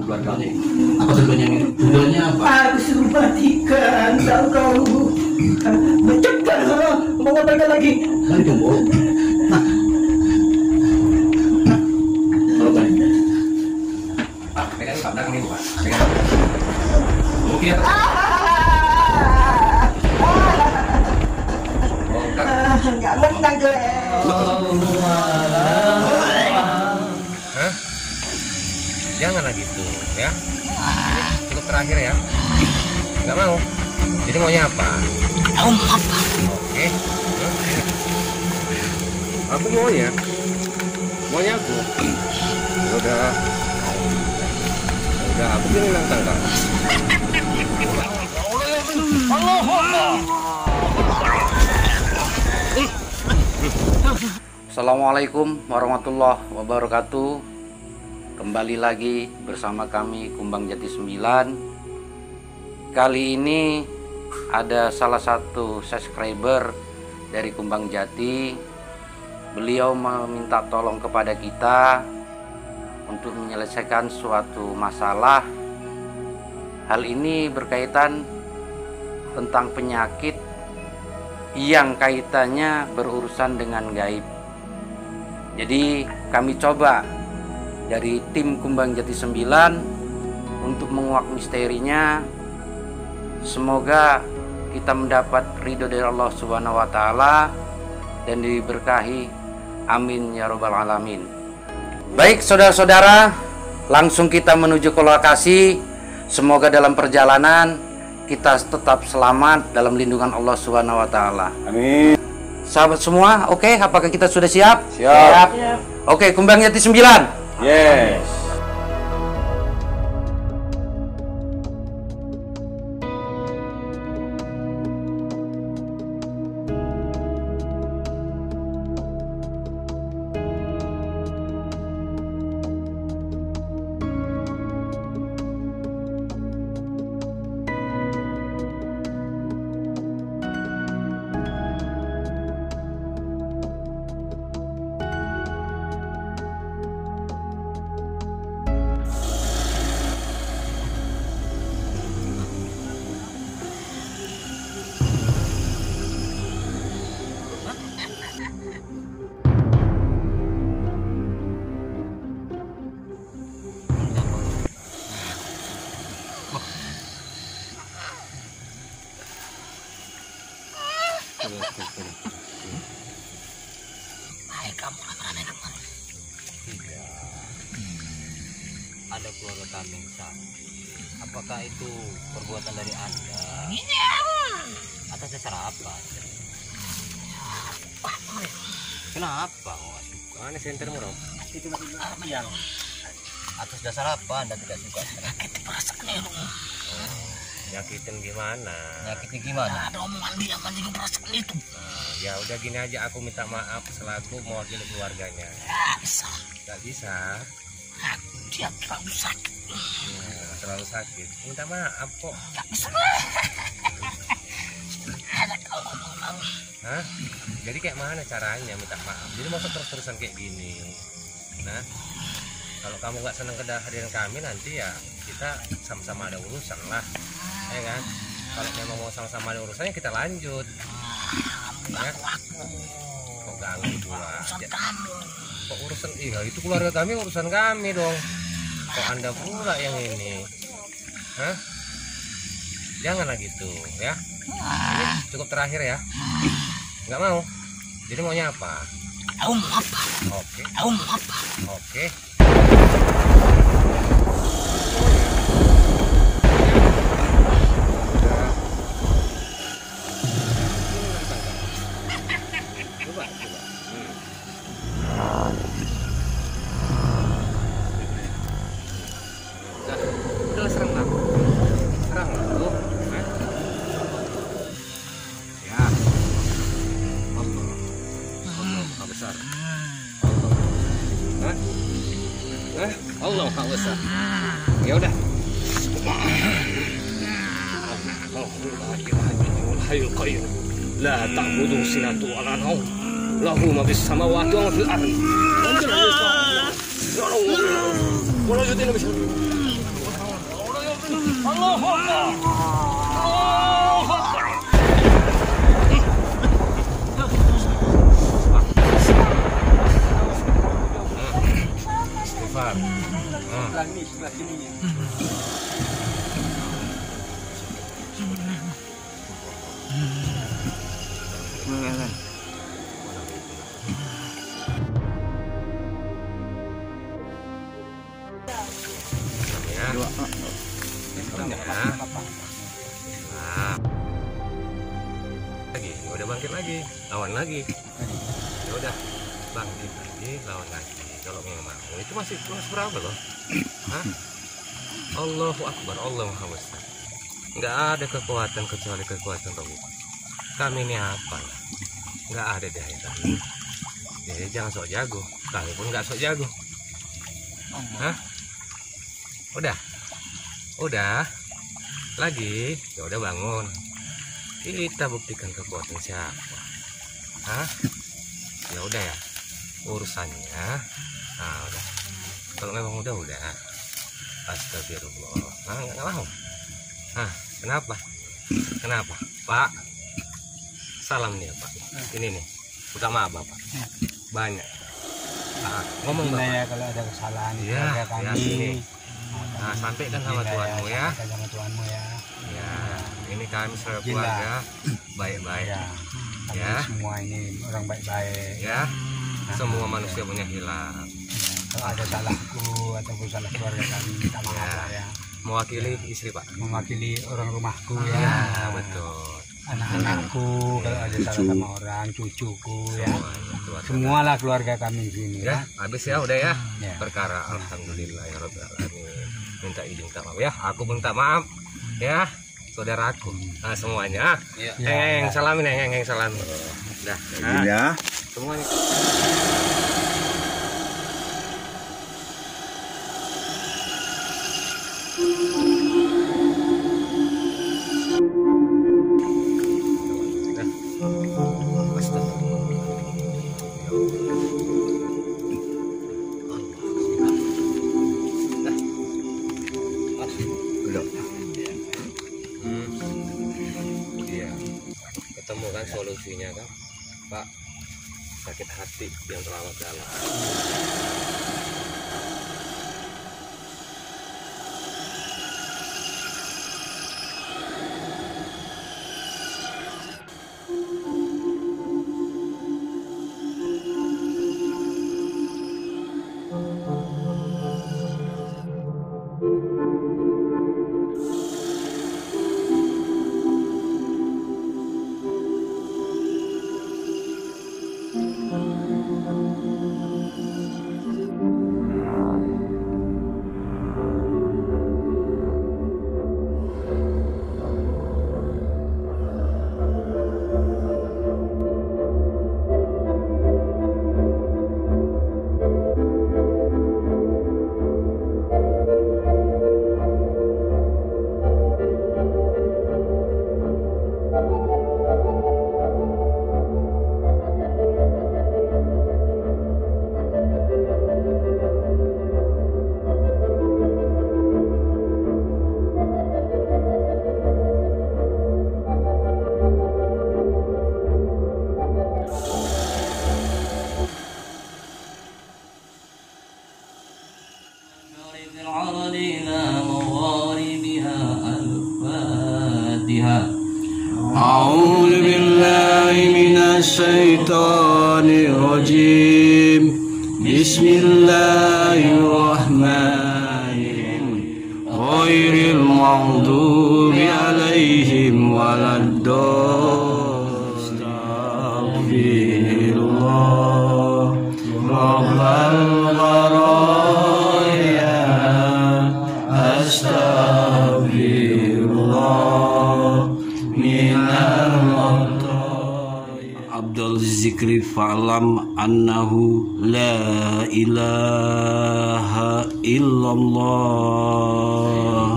keluarganya. Apa tujuannya ini? Tujuannya apa? Aku suruh matikan, tahu kau. Cepat, mau ngapain lagi? Kan jumbo. Nah, kalau balik. Pak, pegang Pak belakang ini Pak. Pegang. Mungkin. Nggak menang gue. Hah? Janganlah gitu ya. Ini cukup terakhir ya. Nggak mau. Jadi maunya apa? Tahu apa? Oke. Aku maunya aku. Udah aku pilih nantang kau. Assalamualaikum warahmatullahi wabarakatuh. Kembali lagi bersama kami Kumbang Jati 9. Kali ini ada salah satu subscriber dari Kumbang Jati. Beliau meminta tolong kepada kita untuk menyelesaikan suatu masalah. Hal ini berkaitan tentang penyakit yang kaitannya berurusan dengan gaib. Jadi kami coba dari tim Kumbang Jati 9 untuk menguak misterinya. Semoga kita mendapat ridho dari Allah Subhanahu wa taala dan diberkahi. Amin ya rabbal alamin. Baik saudara-saudara, langsung kita menuju ke lokasi. Semoga dalam perjalanan kita tetap selamat dalam lindungan Allah Subhanahu wa taala. Amin. Sahabat semua, oke, apakah kita sudah siap? Siap. Oke, Kumbang Jati 9. Yes. Hai kamu pernah naik kemana? Tidak. Ada keluarga kambing sana. Apakah itu perbuatan dari Anda? Atas dasar apa? Kenapa? Mana sentermu dong? Itu yang Atas dasar apa Anda tidak suka? sakit perasaan itu. Nyakitin gimana? Nyakitin gimana? Ada omongan dia juga perasaan itu. Ya udah gini aja, aku minta maaf selaku mewakili keluarganya. Ya bisa. Gak bisa. Dia terlalu sakit. Terlalu sakit. Minta maaf kok. Gak bisa. Ada kau ngomong. Hah? Jadi kayak mana caranya minta maaf? Jadi masa terus-terusan kayak gini? Nah, kalau kamu nggak senang kehadiran kami nanti ya kita sama-sama ada urusan lah, ya kan? Kalau memang mau sama-sama ada urusannya kita lanjut. Ya? Kok ganggu pula? Kok urusan? Iya itu keluarga kami, urusan kami dong. Kok Anda pula yang ini? Hah? Janganlah gitu ya. Ini cukup terakhir ya. Nggak mau. Jadi maunya apa? Tahu mau apa? Oke. Tahu mau apa? Oke. Allah Maha Besar. Ya udah. Hayyul Qayyum. La ta'budu sinatu wa la nawm. Lahu ma fis samawati wa ma fil ardi. Wala yudina bisa. Istighfar. Sebelah sini ya. Ya. Nah. Lagi, udah bangkit lagi, lawan lagi. Ya udah, bangkit lagi, lawan lagi. Kalau memang mau, itu masih berapa loh? Hah? Allahu Akbar, Allahu Akbar. Nggak ada kekuatan kecuali kekuatan Allah. Kami ini apa? Nggak ada daya kami. Jadi jangan sok jago. Kami pun nggak sok jago. Hah? Udah. Lagi, ya udah bangun. Kita buktikan kekuatan siapa. Hah? Ya udah ya. Urusannya. Nah, udah. Kalau memang udah. Astagfirullah. Nah, nggak mau. Hah, kenapa? Pak, salam nih ya Pak. Ini nih, buka maaf Bapak. Banyak. Nah, ngomong Bapak. Ya, kalau ada kesalahan Iya, keluarga kami. ya, sini. Nah, sampaikan sama Tuhanmu ya. Sama Tuhanmu ya. Ya, ini kami sebagai Gila. keluarga baik-baik. Ya. Kami Ya. semua ini orang baik-baik. Ya, semua manusia punya hilang. Kalau ada salahku ataupun salah keluarga kami, minta maaf Ya. Pak ya. Mewakili istri Pak. Mewakili orang rumahku ya. Ya, betul. Anak-anakku, kalau ada salah sama orang, cucuku ya. Semuanya, keluarga. Semualah keluarga kami di sini Ya, ya. habis ya udah ya. Ya. Perkara alhamdulillah ya Rabbil alamin. Minta izin minta maaf ya. Aku minta maaf ya. Saudaraku. Nah, semuanya. Ya. Eng salamin, eng salamin. Dah. Nah, Ya. semuanya. Iya, ketemu kan solusinya kan, Pak. Sakit hati yang terlalu dalam. أعوذ بالله من الشيطان الرجيم بسم الله الرحمن الرحيم غير المغضوب عليهم ولا الضالين أستغفر الله رب البرايا أستغفر الله من عبد الذكر فاعلم أنه لا إله إلا الله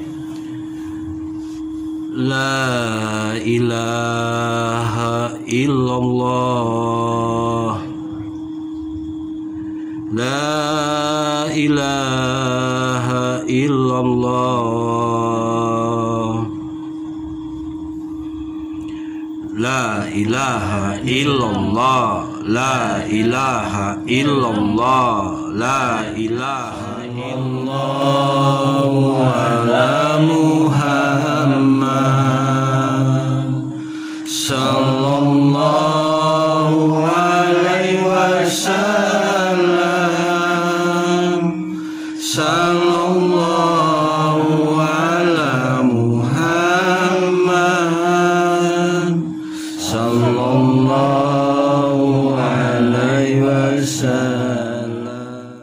لا إله إلا الله لا إله إلا الله La ilaha illallah, la ilaha illallah, la ilaha illallah ala Muhammad sallallahu alaihi wasallam, sallallahu ala Muhammad sallallahu alaihi wasallam.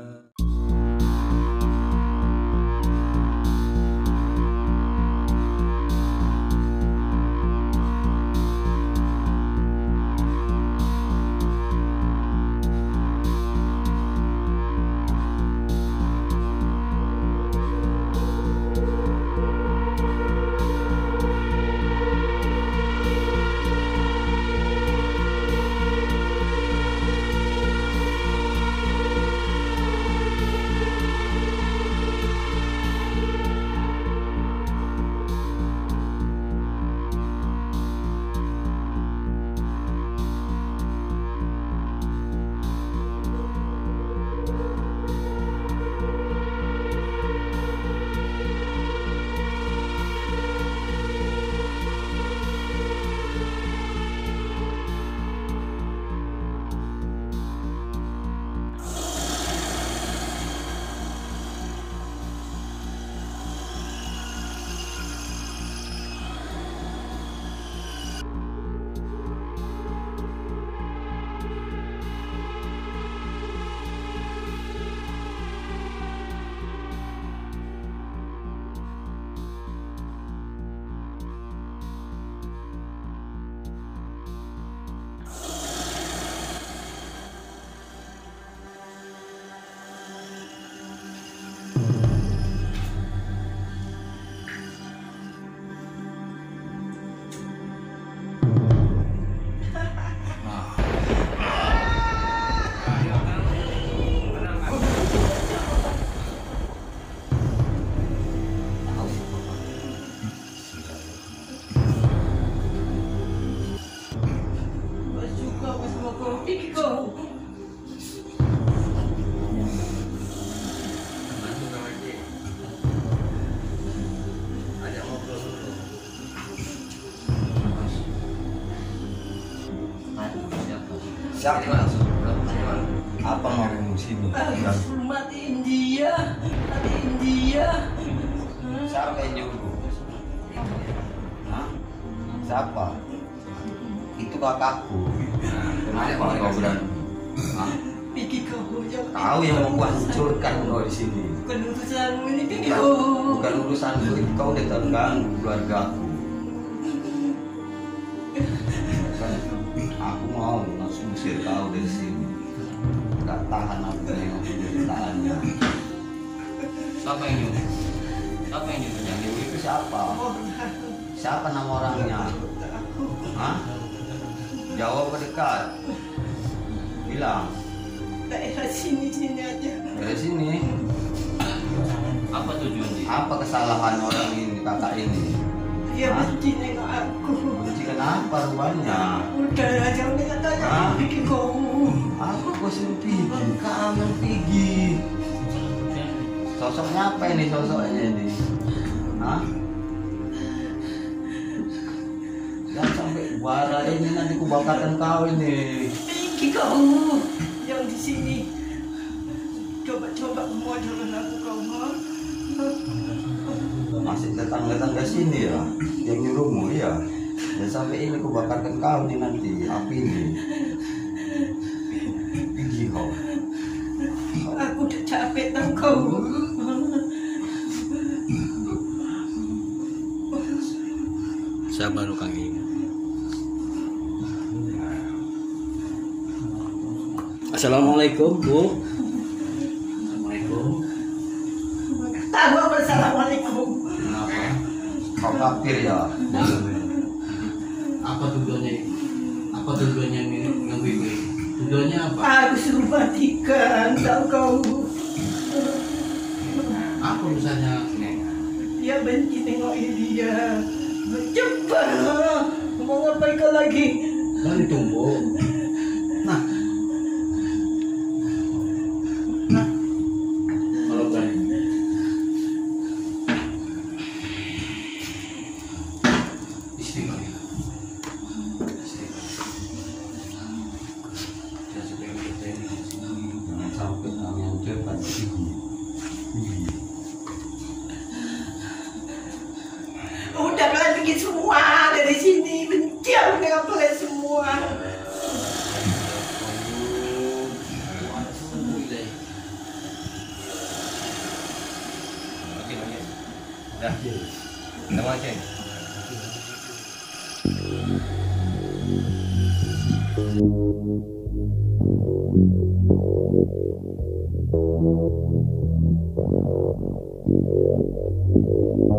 Siapa? Apa mau sini? Matiin dia, matiin dia. Siapa yang nyuruh? Hah? Siapa? Itu kakakku. Kenapa kau berani? Hah? Pikir kau yang Kau yang mau hancurkan kau di sini. bukan urusanmu ini, pikir Bukan, kau. bukan urusanku. Kau udah terganggu keluargaku. Aku mau langsung usir kau dari sini. Gak tahan apa yang aku tahannya. Siapa yang nyuruh? Siapa yang nyuruh? Yang nyuruh itu siapa? Siapa nama orangnya? Hah? Jawab dekat. Bilang. Daerah sini aja. Dari sini. Apa tujuannya? Apa kesalahan orang ini, kakak ini? Dia Hah? benci nengok aku. Benci kenapa rupanya? Udah jangan Hah? tanya, pikir kau. Aku suruh pergi, kamu pergi. Sosoknya apa ini sosoknya ini? Hah? Jangan sampai bara ini nanti kubakarkan kau ini. Pikir kau yang di sini. Coba modalkan aku kau, ha? Masih tetangga-tetangga sini ya, yang nyuruhmu ya. Dan sampai ini kubakarkan kau nih nanti api ini. Pergi kau. Aku udah capek tau kau. Siapa lu kang ini? Assalamualaikum, Bu. Assalamualaikum. Tahu apa assalamualaikum. Kenapa? Kau kafir ya? Apa tujuannya? Apa tujuannya nganggu ibu? Tujuannya apa? Aku suruh matikan tau kau. Apa urusannya? Dia benci nengok dia. Cepat, mau ngapain kau lagi? lagi. Balik tumbuh. Nah. Nah. Kalau balik. Istighfar. Jangan sampai kami hancurkan dirimu. Udah kalian bikin semua dari sini. Benci aku dengan kalian semua. Oke, udah. Kita mancing. Thank you.